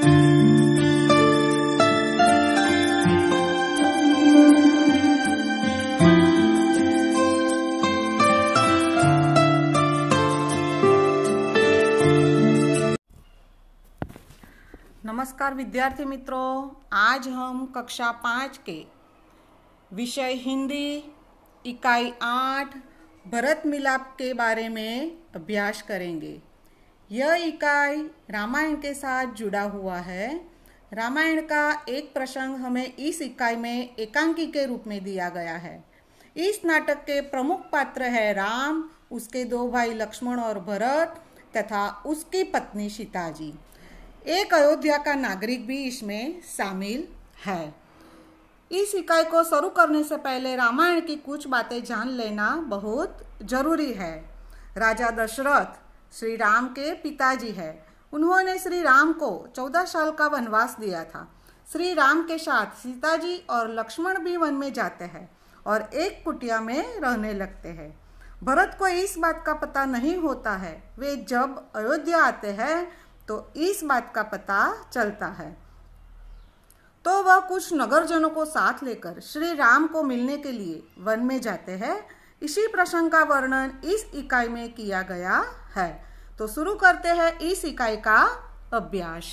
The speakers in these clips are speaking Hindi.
नमस्कार विद्यार्थी मित्रों, आज हम कक्षा 5 के विषय हिंदी इकाई 8 भरत मिलाप के बारे में अभ्यास करेंगे। यह इकाई रामायण के साथ जुड़ा हुआ है। रामायण का एक प्रसंग हमें इस इकाई में एकांकी के रूप में दिया गया है। इस नाटक के प्रमुख पात्र है राम, उसके दो भाई लक्ष्मण और भरत तथा उसकी पत्नी सीता जी। एक अयोध्या का नागरिक भी इसमें शामिल है। इस इकाई को शुरू करने से पहले रामायण की कुछ बातें जान लेना बहुत जरूरी है। राजा दशरथ श्री राम के पिताजी हैं। उन्होंने श्री राम को 14 साल का वनवास दिया था। श्री राम के साथ सीता जी और लक्ष्मण भी वन में जाते हैं और एक कुटिया में रहने लगते हैं। भरत को इस बात का पता नहीं होता है। वे जब अयोध्या आते हैं तो इस बात का पता चलता है तो वह कुछ नगरजनों को साथ लेकर श्री राम को मिलने के लिए वन में जाते हैं। इसी प्रसंग का वर्णन इस इकाई में किया गया है। तो शुरू करते हैं इस इकाई का अभ्यास।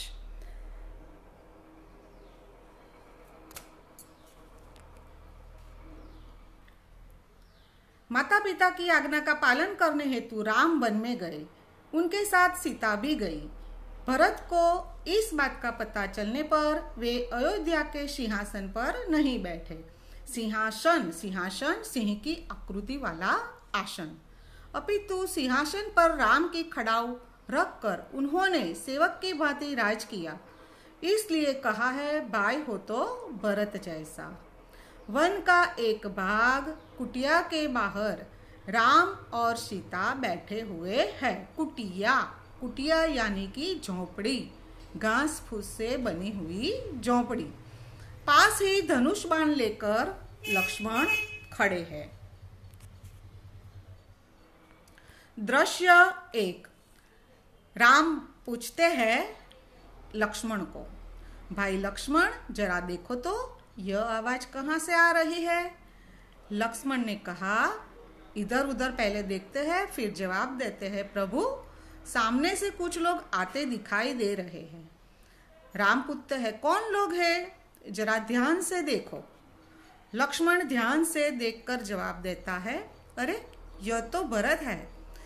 माता पिता की आज्ञा का पालन करने हेतु राम वन में गए। उनके साथ सीता भी गई। भरत को इस बात का पता चलने पर वे अयोध्या के सिंहासन पर नहीं बैठे। सिंहासन सिंह की आकृति वाला आसन, अपितु सिंहासन पर राम की खड़ाऊ रखकर उन्होंने सेवक की भांति राज किया। इसलिए कहा है, भाई हो तो भरत जैसा। वन का एक भाग कुटिया के बाहर राम और सीता बैठे हुए हैं। कुटिया यानी कि झोंपड़ी, घास फूस से बनी हुई झोंपड़ी। पास ही धनुष बाण लेकर लक्ष्मण खड़े हैं। दृश्य 1। राम पूछते हैं लक्ष्मण को, भाई लक्ष्मण जरा देखो तो यह आवाज कहाँ से आ रही है। लक्ष्मण ने कहा, इधर उधर पहले देखते हैं फिर जवाब देते हैं। प्रभु, सामने से कुछ लोग आते दिखाई दे रहे हैं। राम पूछते हैं, कौन लोग हैं, जरा ध्यान से देखो। लक्ष्मण ध्यान से देखकर जवाब देता है, अरे यह तो भरत है।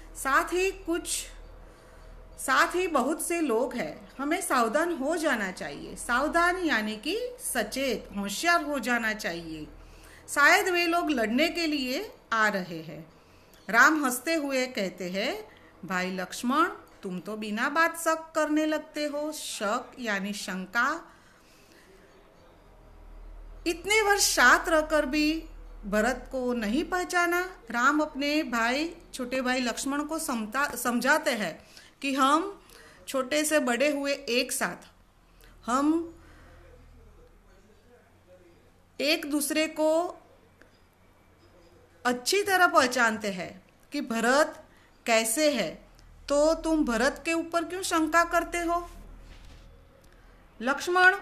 साथ ही बहुत से लोग हैं। हमें सावधान हो जाना चाहिए। सावधान यानी कि सचेत, होशियार हो जाना चाहिए। शायद वे लोग लड़ने के लिए आ रहे हैं। राम हंसते हुए कहते हैं, भाई लक्ष्मण, तुम तो बिना बात शक करने लगते हो। शक यानी शंका। इतने वर्ष साथ रहकर भी भरत को नहीं पहचाना। राम अपने छोटे भाई लक्ष्मण को समझाते हैं कि हम छोटे से बड़े हुए एक साथ, हम एक दूसरे को अच्छी तरह पहचानते हैं कि भरत कैसे है, तो तुम भरत के ऊपर क्यों शंका करते हो। लक्ष्मण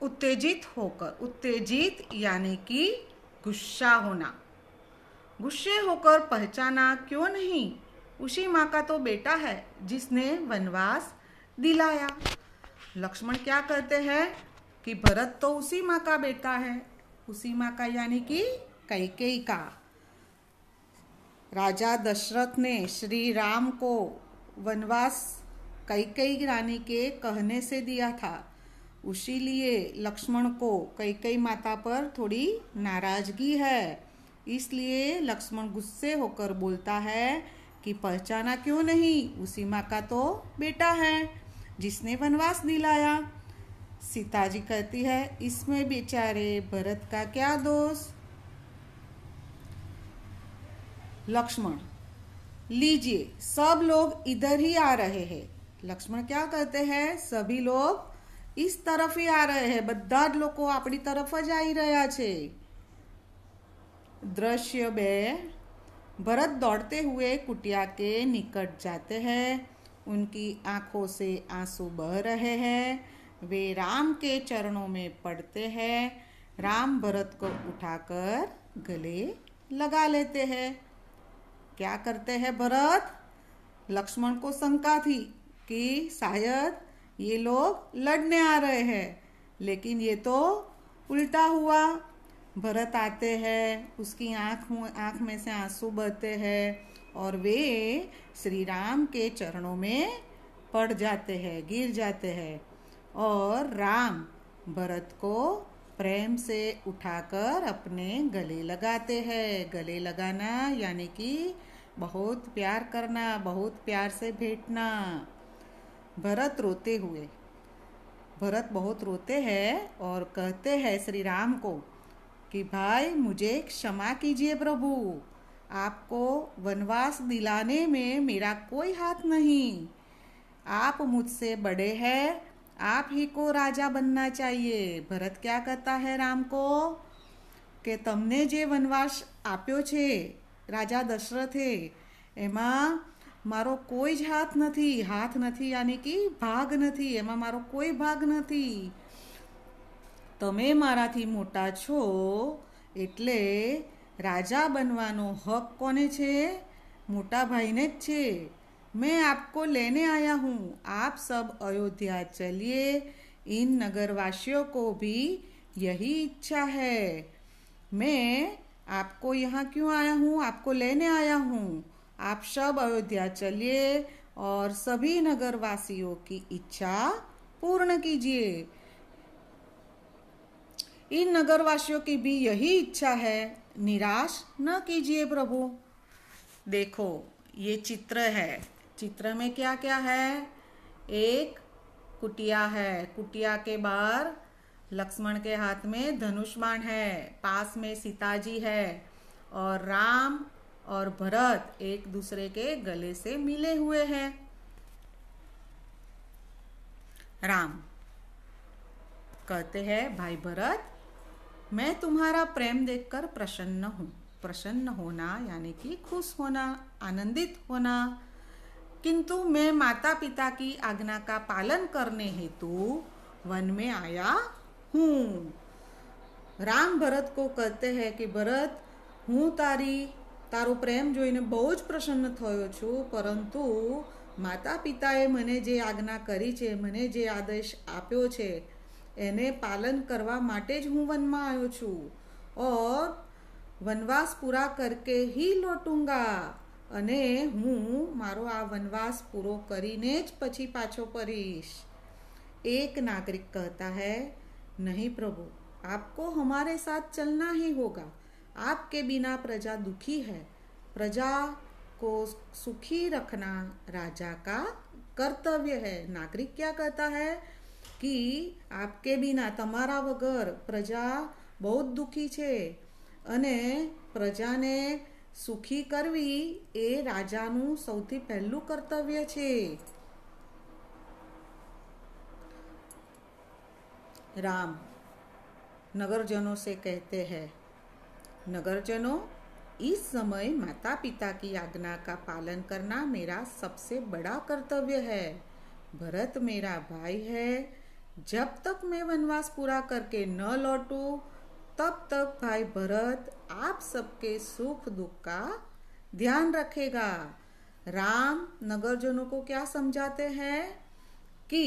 उत्तेजित यानी कि गुस्सा होना। गुस्से होकर पहचाना क्यों नहीं, उसी माँ का तो बेटा है जिसने वनवास दिलाया। लक्ष्मण क्या कहते हैं कि भरत तो उसी माँ का बेटा है। उसी माँ का यानी कि कैकेयी का। राजा दशरथ ने श्री राम को वनवास कैकेयी रानी के कहने से दिया था। उसी लिए लक्ष्मण को कैकेयी माता पर थोड़ी नाराजगी है। इसलिए लक्ष्मण गुस्से होकर बोलता है कि पहचाना क्यों नहीं, उसी माँ का तो बेटा है जिसने वनवास दिलाया। सीता जी कहती है, इसमें बेचारे भरत का क्या दोष। लक्ष्मण, लीजिए सब लोग इधर ही आ रहे हैं। लक्ष्मण क्या कहते हैं, सभी लोग इस तरफ ही आ रहे हैं। બધા જ લોકો આપણી तरफ જ આવી રહ્યા છે। दृश्य 2। भरत दौड़ते हुए कुटिया के निकट जाते हैं। उनकी आंखों से आंसू बह रहे हैं। वे राम के चरणों में पड़ते हैं। राम भरत को उठाकर गले लगा लेते हैं। क्या करते हैं भरत? लक्ष्मण को शंका थी कि शायद ये लोग लड़ने आ रहे हैं, लेकिन ये तो उल्टा हुआ। भरत आते हैं, उसकी आंख में से आंसू बहते हैं और वे श्री राम के चरणों में पड़ जाते हैं, गिर जाते हैं और राम भरत को प्रेम से उठाकर अपने गले लगाते हैं। गले लगाना यानी कि बहुत प्यार करना, बहुत प्यार से भेंटना। भरत बहुत रोते हैं और कहते हैं श्री राम को कि भाई मुझे क्षमा कीजिए प्रभु, आपको वनवास दिलाने में मेरा कोई हाथ नहीं। आप मुझसे बड़े हैं, आप ही को राजा बनना चाहिए। भरत क्या कहता है राम को કે તમને જે વનવાસ આપ્યો છે રાજા દશરથે, એમાં મારો કોઈ જ હાથ નથી યાની કે ભાગ નથી, એમાં મારો કોઈ ભાગ નથી। તમે મારાથી મોટા છો એટલે રાજા બનવાનો હક કોને છે? મોટા ભાઈને જ છે। मैं आपको लेने आया हूँ, आप सब अयोध्या चलिए। इन नगरवासियों को भी यही इच्छा है। मैं आपको यहाँ क्यों आया हूँ? आपको लेने आया हूँ। आप सब अयोध्या चलिए और सभी नगरवासियों की इच्छा पूर्ण कीजिए। इन नगरवासियों की भी यही इच्छा है, निराश न कीजिए प्रभु। देखो ये चित्र है, चित्र में क्या क्या है? एक कुटिया है, कुटिया के बाहर लक्ष्मण के हाथ में धनुष बाण है, पास में सीता जी है और राम और भरत एक दूसरे के गले से मिले हुए हैं। राम कहते हैं भाई भरत, मैं तुम्हारा प्रेम देखकर प्रसन्न हूँ। प्रसन्न होना यानी कि खुश होना, आनंदित होना, किंतु मैं माता पिता की आज्ञा का पालन करने हेतु वन में आया हूँ। राम भरत को कहते हैं कि भरत, હું તારો પ્રેમ જોઈને બહુ જ પ્રસન્ન થયો છું, પરંતુ માતા પિતાએ મને જે આજ્ઞા કરી છે, મને જે આદેશ આપ્યો છે એને પાલન કરવા માટે જ હું વનમાં આવ્યો છું और વનવાસ પૂરા करके ही लौटूंगा। અને હું મારો આ વનવાસ પૂરો કરીને જ પછી પાછો ફરીશ। एक नागरिक कहता है, नहीं प्रभु, आपको हमारे साथ चलना ही होगा। आपके बिना प्रजा दुखी है। प्रजा को सुखी रखना राजा का कर्तव्य है। नागरिक क्या कहता है कि आपके बिना, तमारा वगर प्रजा बहुत दुखी छे અને પ્રજાને સુખી કરવી એ રાજાનું સૌથી પહેલું કર્તવ્ય છે। राम नगरजनों से कहते हैं, नगरजनों, इस समय माता पिता की आज्ञा का पालन करना मेरा सबसे बड़ा कर्तव्य है। भरत मेरा भाई है। जब तक मैं वनवास पूरा करके न लौटूं, तब तक भाई भरत आप सबके सुख दुख का ध्यान रखेगा। राम नगरजनों को क्या समझाते हैं कि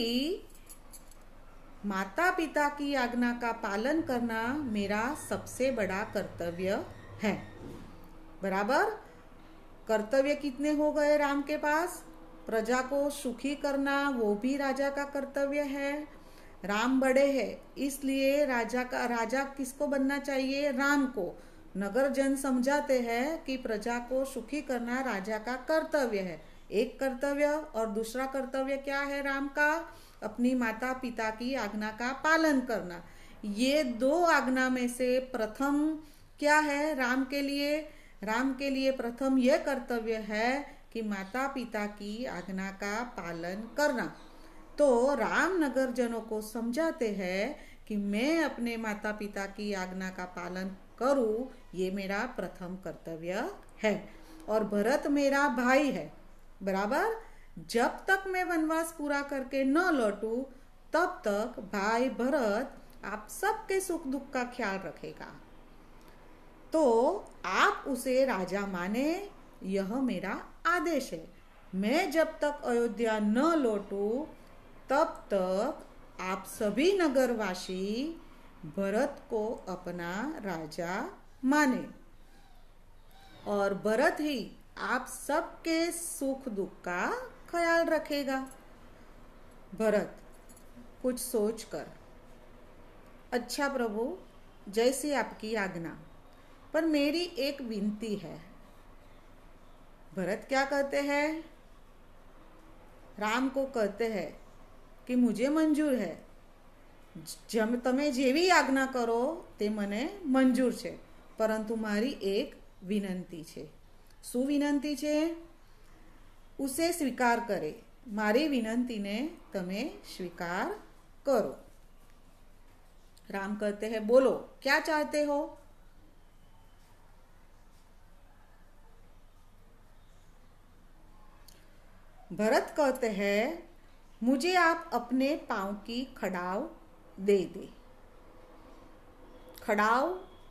माता पिता की आज्ञा का पालन करना मेरा सबसे बड़ा कर्तव्य है। बराबर? कर्तव्य कितने हो गए राम के पास? प्रजा को सुखी करना वो भी राजा का कर्तव्य है। राम बड़े हैं, इसलिए राजा किसको बनना चाहिए? राम को। नगर जन समझाते हैं कि प्रजा को सुखी करना राजा का कर्तव्य है। एक कर्तव्य और दूसरा कर्तव्य क्या है राम का? अपनी माता पिता की आज्ञा का पालन करना। ये दो आज्ञा में से प्रथम क्या है राम के लिए? राम के लिए प्रथम यह कर्तव्य है कि माता पिता की आज्ञा का पालन करना। तो राम नगर जनों को समझाते हैं कि मैं अपने माता पिता की आज्ञा का पालन करूं, ये मेरा प्रथम कर्तव्य है। और भरत मेरा भाई है। बराबर? जब तक मैं वनवास पूरा करके न लौटूं, तब तक भाई भरत आप सबके सुख दुख का ख्याल रखेगा। तो आप उसे राजा माने, यह मेरा आदेश है। मैं जब तक अयोध्या न लौटूं तब तक आप सभी नगरवासी भरत को अपना राजा माने और भरत ही आप सबके सुख दुख का ख्याल रखेगा। भरत कुछ सोचकर, अच्छा प्रभु, जैसी आपकी आज्ञा, पर मेरी एक विनती है। भरत क्या कहते हैं? राम को कहते हैं कि मुझे मंजूर है, તમે જેવી આજ્ઞા કરો તે મને મંજૂર છે, પરંતુ મારી એક વિનંતી છે। શું વિનંતી છે? ઉસે સ્વીકાર કરે, મારી વિનંતીને તમે સ્વીકાર करो। राम कहते हैं बोलो क्या चाहते हो? भरत कहते हैं मुझे आप अपने पांव की खड़ाव दे दे। खड़ाव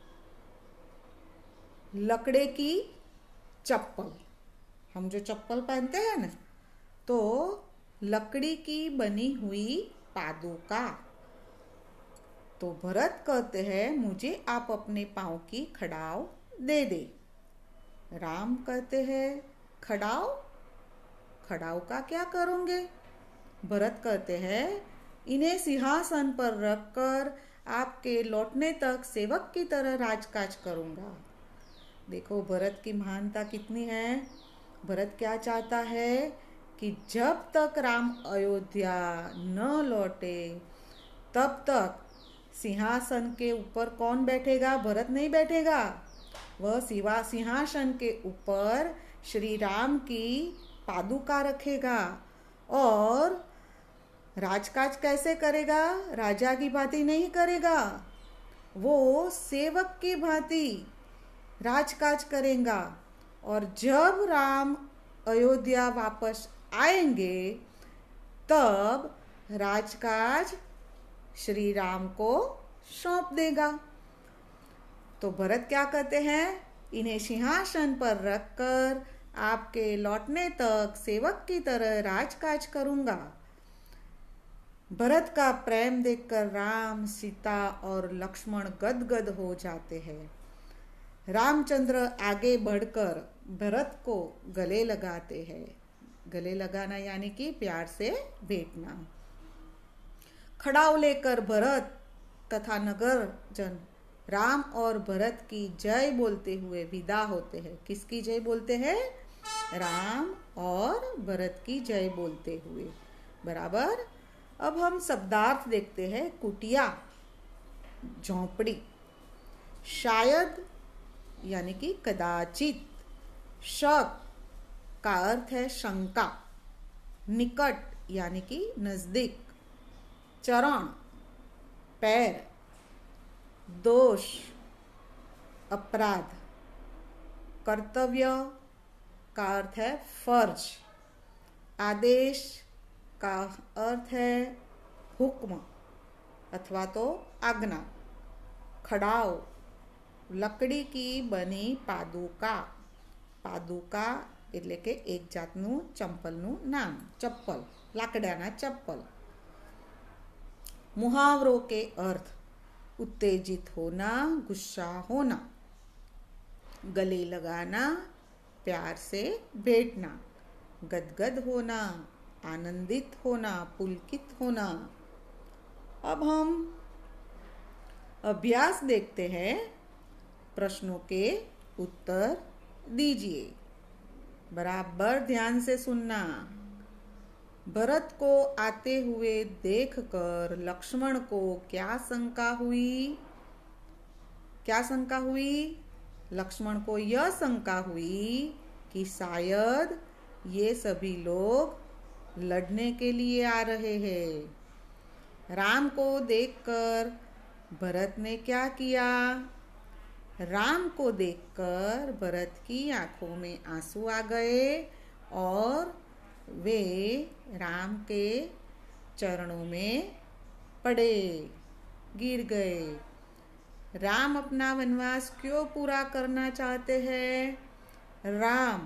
लकड़े की चप्पल, हम जो चप्पल पहनते हैं ना, तो लकड़ी की बनी हुई पादुका। तो भरत कहते हैं मुझे आप अपने पांव की खड़ाव दे दे। राम कहते हैं खड़ाव, खड़ाव का क्या करोगे? भरत कहते हैं इन्हें सिंहासन पर रखकर आपके लौटने तक सेवक की तरह राजकाज करूंगा। देखो भरत की महानता कितनी है। भरत क्या चाहता है कि जब तक राम अयोध्या न लौटे तब तक सिंहासन के ऊपर कौन बैठेगा? भरत नहीं बैठेगा। वह सिंहासन के ऊपर श्री राम की पादुका रखेगा और राजकाज कैसे करेगा? राजा की भांति नहीं करेगा, वो सेवक की भांति राजकाज करेगा। और जब राम अयोध्या वापस आएंगे तब राजकाज श्री राम को सौंप देगा। तो भरत क्या कहते हैं? इन्हें सिंहासन पर रखकर आपके लौटने तक सेवक की तरह राजकाज करूंगा। भरत का प्रेम देखकर राम, सीता और लक्ष्मण गदगद हो जाते हैं। रामचंद्र आगे बढ़कर भरत को गले लगाते हैं। गले लगाना यानी कि प्यार से भेंटना। खड़ाव लेकर भरत तथा नगर जन राम और भरत की जय बोलते हुए विदा होते हैं। किसकी जय बोलते हैं? राम और भरत की जय बोलते हुए। बराबर। अब हम शब्दार्थ देखते हैं। कुटिया, झोंपड़ी। शायद यानी कि कदाचित। शक का अर्थ है शंका। निकट यानी कि नजदीक। चरण, पैर। दोष, अपराध। कर्तव्य का अर्थ है फर्ज। आदेश का अर्थ है हुक्म अथवा तो आज्ञा। खड़ाव, लकड़ी की बनी पादुका। पादुका એટલે કે એક જાતનું ચંપલનું નામ। ચપ્પલ, લાકડાના ચપ્પલ। मुहावरों के अर्थ: उत्तेजित होना, गुस्सा होना। गले लगाना, प्यार से भेंटना। गदगद होना, आनंदित होना, पुलकित होना। अब हम अभ्यास देखते हैं। प्रश्नों के उत्तर दीजिए। बराबर ध्यान से सुनना। भरत को आते हुए देखकर लक्ष्मण को क्या शंका हुई? क्या शंका हुई? लक्ष्मण को यह शंका हुई कि शायद ये सभी लोग लड़ने के लिए आ रहे हैं। राम को देखकर भरत ने क्या किया? राम को देखकर भरत की आंखों में आंसू आ गए और वे राम के चरणों में पड़े, गिर गए। राम अपना वनवास क्यों पूरा करना चाहते हैं? राम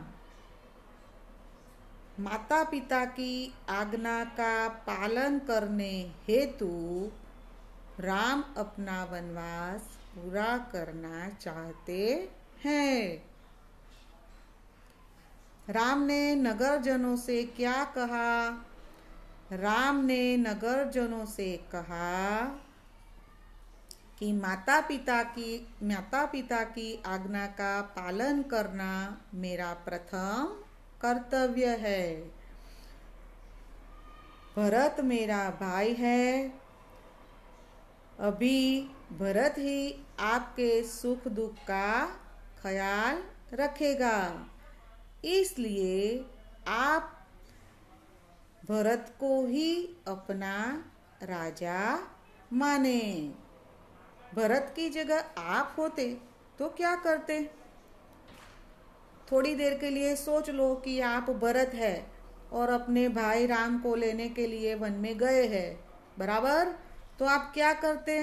माता पिता की आज्ञा का पालन करने हेतु राम अपना वनवास पूरा करना चाहते हैं। राम ने नगरजनों से क्या कहा? राम ने नगरजनों से कहा कि माता पिता की आज्ञा का पालन करना मेरा प्रथम कर्तव्य है। भरत मेरा भाई है। अभी भरत ही आपके सुख दुख का ख्याल रखेगा, इसलिए आप भरत को ही अपना राजा माने। भरत की जगह आप होते तो क्या करते? थोड़ी देर के लिए सोच लो कि आप भरत है और अपने भाई राम को लेने के लिए वन में गए हैं, बराबर? तो आप क्या करते?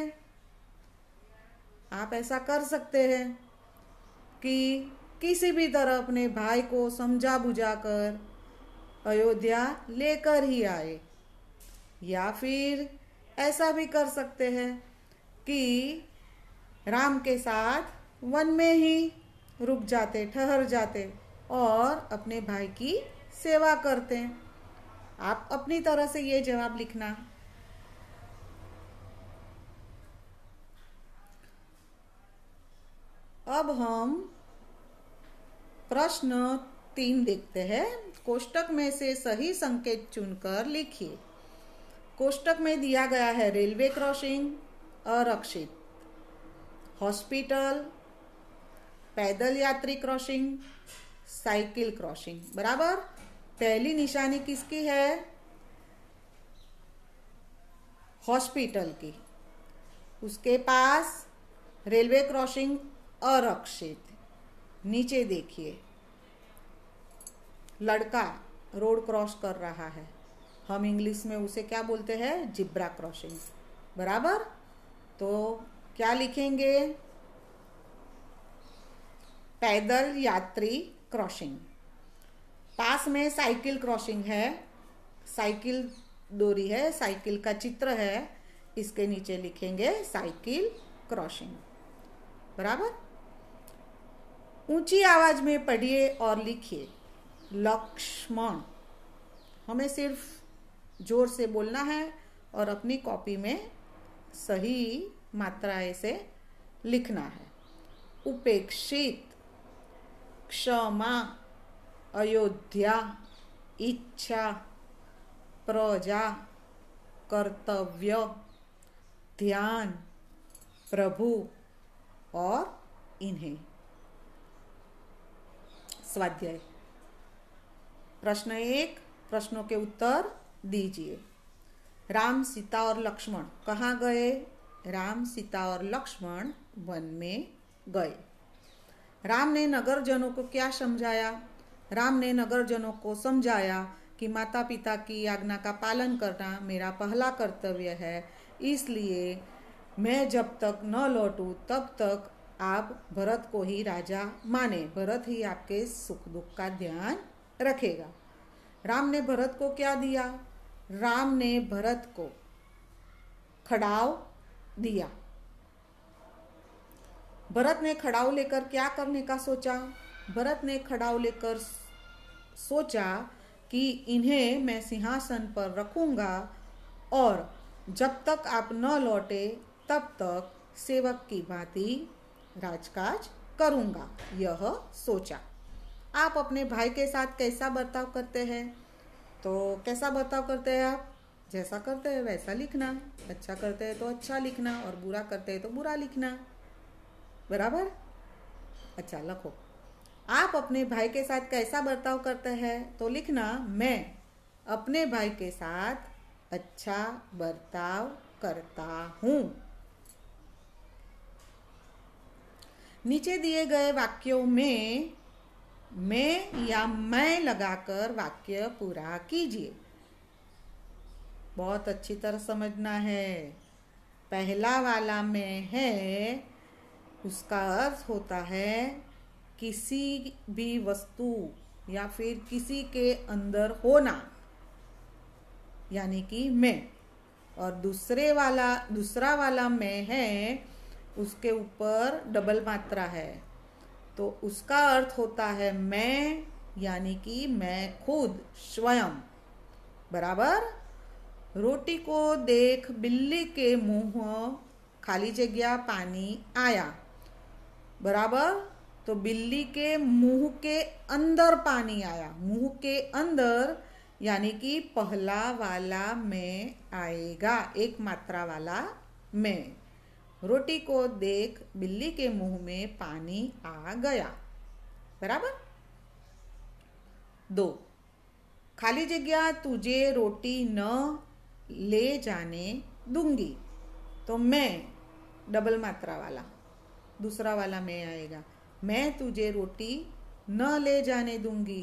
आप ऐसा कर सकते हैं कि किसी भी तरह अपने भाई को समझा बुझाकर अयोध्या लेकर ही आए, या फिर ऐसा भी कर सकते हैं कि राम के साथ वन में ही रुक जाते, ठहर जाते और अपने भाई की सेवा करते। आप अपनी तरह से ये जवाब लिखना। अब हम प्रश्न 3 देखते हैं। कोष्टक में से सही संकेत चुनकर लिखिए। कोष्टक में दिया गया है रेलवे क्रॉसिंग, आरक्षित, हॉस्पिटल, पैदल यात्री क्रॉसिंग, साइकिल क्रॉसिंग, बराबर? पहली निशानी किसकी है? हॉस्पिटल की। उसके पास रेलवे क्रॉसिंग आरक्षित। नीचे देखिए, लड़का रोड क्रॉस कर रहा है। हम इंग्लिश में उसे क्या बोलते हैं? जिब्रा क्रॉसिंग, बराबर? तो क्या लिखेंगे? पैदल यात्री क्रॉसिंग। पास में साइकिल क्रॉसिंग है, साइकिल डोरी है, साइकिल का चित्र है, इसके नीचे लिखेंगे साइकिल क्रॉसिंग, बराबर? ऊंची आवाज में पढ़िए और लिखिए। लक्ष्मण। हमें सिर्फ जोर से बोलना है और अपनी कॉपी में सही मात्राएं से लिखना है। उपेक्षित, क्षमा, अयोध्या, इच्छा, प्रजा, कर्तव्य, ध्यान, प्रभु और इन्हें। स्वाध्याय। प्रश्न 1, प्रश्नों के उत्तर दीजिए। राम, सीता और लक्ष्मण कहाँ गए? राम, सीता और लक्ष्मण वन में गए। राम ने नगरजनों को क्या समझाया? राम ने नगरजनों को समझाया कि माता पिता की आज्ञा का पालन करना मेरा पहला कर्तव्य है, इसलिए मैं जब तक न लौटूं तब तक आप भरत को ही राजा माने। भरत ही आपके सुख दुख का ध्यान रखेगा। राम ने भरत को क्या दिया? राम ने भरत को खड़ाव दिया। भरत ने खड़ाव लेकर क्या करने का सोचा? भरत ने खड़ाव लेकर सोचा कि इन्हें मैं सिंहासन पर रखूंगा और जब तक आप न लौटे तब तक सेवक की भांति राजकाज करूंगा, यह सोचा। आप अपने भाई के साथ कैसा बर्ताव करते हैं? तो कैसा बर्ताव करते हैं आप? जैसा करते हैं वैसा लिखना। अच्छा करते हैं तो अच्छा लिखना और बुरा करते हैं तो बुरा लिखना, बराबर? अच्छा लिखो। आप अपने भाई के साथ कैसा बर्ताव करते हैं? तो लिखना, मैं अपने भाई के साथ अच्छा बर्ताव करता हूं। नीचे दिए गए वाक्यों में मैं या मैं लगाकर वाक्य पूरा कीजिए। बहुत अच्छी तरह समझना है। पहला वाला में है, उसका अर्थ होता है किसी भी वस्तु या फिर किसी के अंदर होना, यानी कि मैं। और दूसरा वाला मैं है, उसके ऊपर डबल मात्रा है, तो उसका अर्थ होता है मैं, यानी कि मैं खुद, स्वयं। बराबर। रोटी को देख बिल्ली के मुंह खाली जगह पानी आया। बराबर। तो बिल्ली के मुंह के अंदर पानी आया, मुंह के अंदर, यानी कि पहला वाला में आएगा, एक मात्रा वाला में। रोटी को देख बिल्ली के मुंह में पानी आ गया। बराबर। 2, खाली जगह तुझे रोटी न ले जाने दूंगी। तो मैं, डबल मात्रा वाला, दूसरा वाला मैं आएगा, मैं तुझे रोटी न ले जाने दूंगी।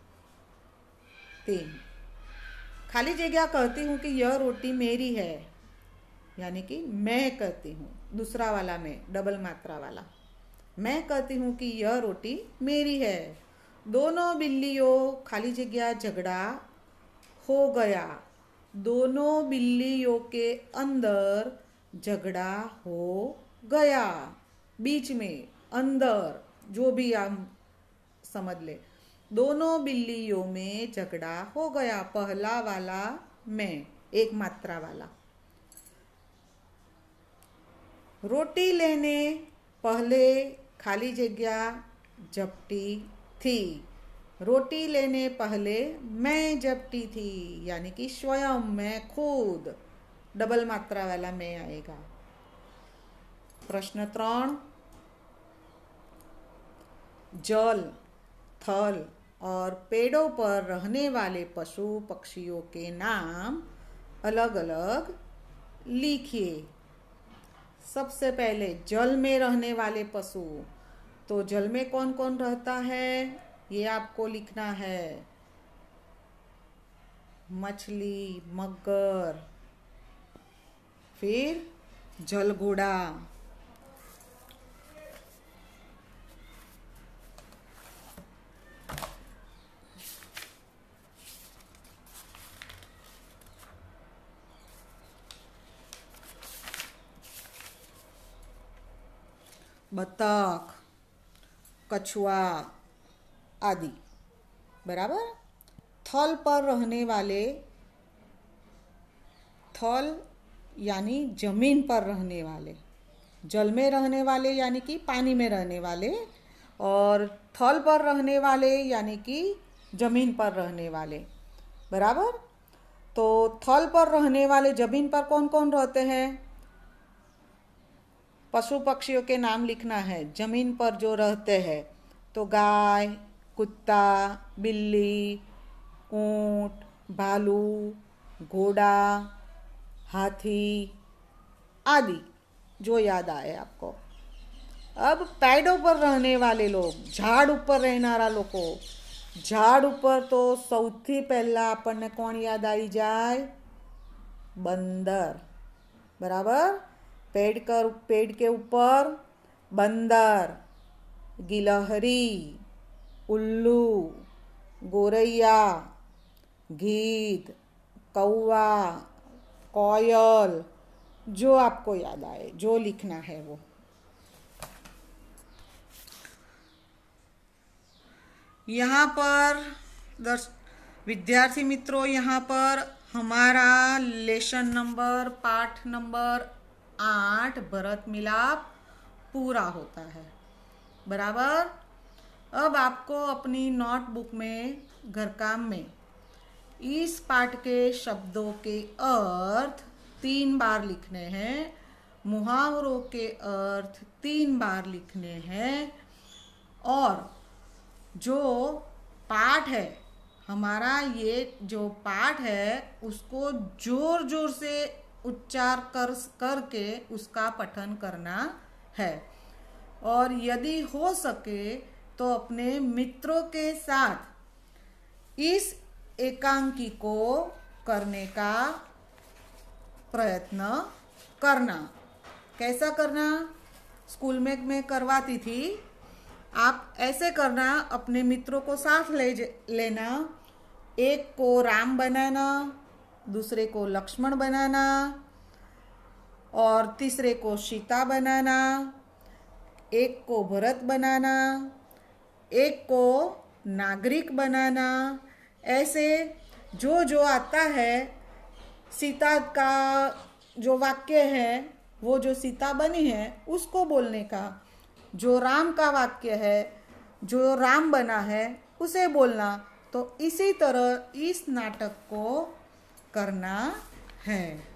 3, खाली जगह कहती हूं कि यह रोटी मेरी है, यानी कि मैं कहती हूँ, दूसरा वाला मैं, डबल मात्रा वाला। मैं कहती हूँ कि यह रोटी मेरी है। दोनों बिल्लियों खाली जगह झगड़ा हो गया। दोनों बिल्लियों के अंदर झगड़ा हो गया। बीच में, अंदर, जो भी आप समझ ले। दोनों बिल्लियों में झगड़ा हो गया। पहला वाला मैं, एक मात्रा वाला। रोटी लेने पहले खाली जगह झपटी थी। रोटी लेने पहले मैं झपटी थी, यानी कि स्वयं, मैं खुद, डबल मात्रा वाला मैं आएगा। प्रश्न 3, जल, थल और पेड़ों पर रहने वाले पशु पक्षियों के नाम अलग अलग लिखिए। सबसे पहले जल में रहने वाले पशु, तो जल में कौन कौन रहता है ये आपको लिखना है। मछली, मगर, फिर जलघोड़ा, बतख, कछुआ आदि। बराबर। थल पर रहने वाले, थल यानी जमीन पर रहने वाले, जल में रहने वाले यानी कि पानी में रहने वाले, और थल पर रहने वाले यानी कि जमीन पर रहने वाले। बराबर। तो थल पर रहने वाले, जमीन पर कौन कौन रहते हैं, पशु पक्षियों के नाम लिखना है जमीन पर जो रहते हैं। तो गाय, कुत्ता, बिल्ली, ऊंट, भालू, घोड़ा, हाथी आदि, जो याद आए आपको। अब पेड़ों पर रहने वाले लोग, झाड़ ऊपर रहनारा लोगों, झाड़ ऊपर तो સૌથી પહેલા આપણને કોણ યાદ આવી જાય, बंदर। बराबर। पेड़ के ऊपर बंदर, गिलहरी, उल्लू, गोरैया, गीद, कौवा, कोयल, जो आपको याद आए, जो लिखना है वो। यहाँ पर विद्यार्थी मित्रों, यहाँ पर हमारा लेसन नंबर, पाठ नंबर 8 भरत मिलाप पूरा होता है। बराबर। अब आपको अपनी नोटबुक में, घर काम में, इस पाठ के शब्दों के अर्थ 3 बार लिखने हैं, मुहावरों के अर्थ 3 बार लिखने हैं, और जो पाठ है हमारा, ये जो पाठ है उसको जोर जोर से उच्चार करके उसका पठन करना है। और यदि हो सके तो अपने मित्रों के साथ इस एकांकी को करने का प्रयत्न करना। कैसा करना? स्कूल में मैं करवाती थी। आप ऐसे करना, अपने मित्रों को साथ लेना। एक को राम बनाना, दूसरे को लक्ष्मण बनाना और तीसरे को सीता बनाना, एक को भरत बनाना, एक को नागरिक बनाना। ऐसे जो जो आता है, सीता का जो वाक्य है, वो जो सीता बनी है उसको बोलने का, जो राम का वाक्य है, जो राम बना है उसे बोलना। तो इसी तरह इस नाटक को करना है।